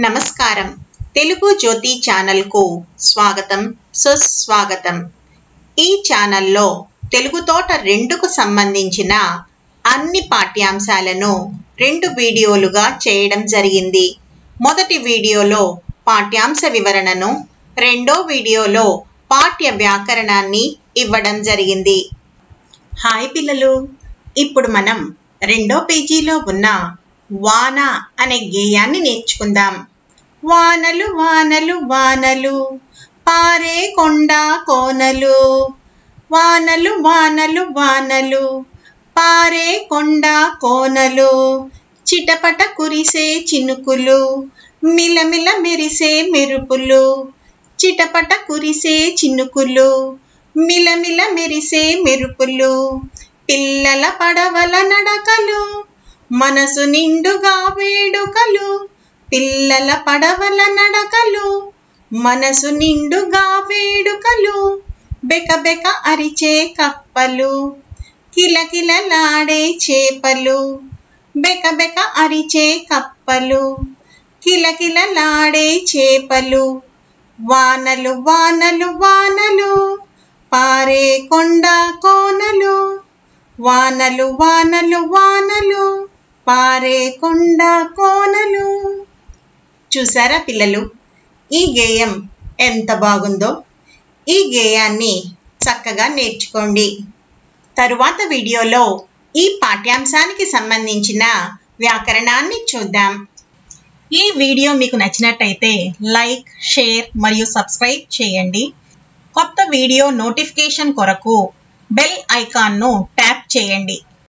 నమస్కారం తెలుగు జ్యోతి ఛానల్ కు స్వాగతం సుస్వాగతం। ఈ ఛానల్లో తెలుగు తోట 2 కు సంబంధించిన అన్ని పాఠ్యాంశాలను 2 వీడియోలుగా చేయడం జరిగింది। మొదటి వీడియోలో పాఠ్యాంశ వివరణను, రెండో వీడియోలో పాఠ్య వ్యాకరణాన్ని ఇవ్వడం జరిగింది। హాయ్ పిల్లలు, ఇప్పుడు మనం రెండో పేజీలో ఉన్న వాన అనే గేయాన్ని నేర్చుకుందాం। వానలు వానలు వానలు పారే కొండ కోనలు, వానలు వానలు వానలు పారే కొండ కోనలు, చిటపట కురిసే చినుకులు మిలమిల మెరిసే మెరుపులు, చిటపట కురిసే చినుకులు మిలమిల మెరిసే మెరుపులు, పిల్లల పడవల నడకలు మనసు నిండుగా వేడుకలు, పిల్లల పడవల నడకలు మనసు నిండుగా వేడుకలు, బెకబెక అరిచే కప్పలు కిలకిలలాడే చేపలు, బెకబెక అరిచే కప్పలు కిలకిలలాడే చేపలు, వానలు వానలు వానలు పారే కొండ కోనలు, వానలు వానలు వానలు పారే కొండ కోనలు। చూసారా పిల్లలు, ఈ గేయం ఎంత బాగుందో। ఈ గేయాన్ని చక్కగా నేర్చుకోండి। తరువాత వీడియోలో ఈ పాఠ్యాంశానికి సంబంధించిన వ్యాకరణాన్ని చూద్దాం। ఈ వీడియో మీకు నచ్చినట్టయితే లైక్, షేర్ మరియు సబ్స్క్రైబ్ చేయండి। కొత్త వీడియో నోటిఫికేషన్ కొరకు బెల్ ఐకాన్ను ట్యాప్ చేయండి।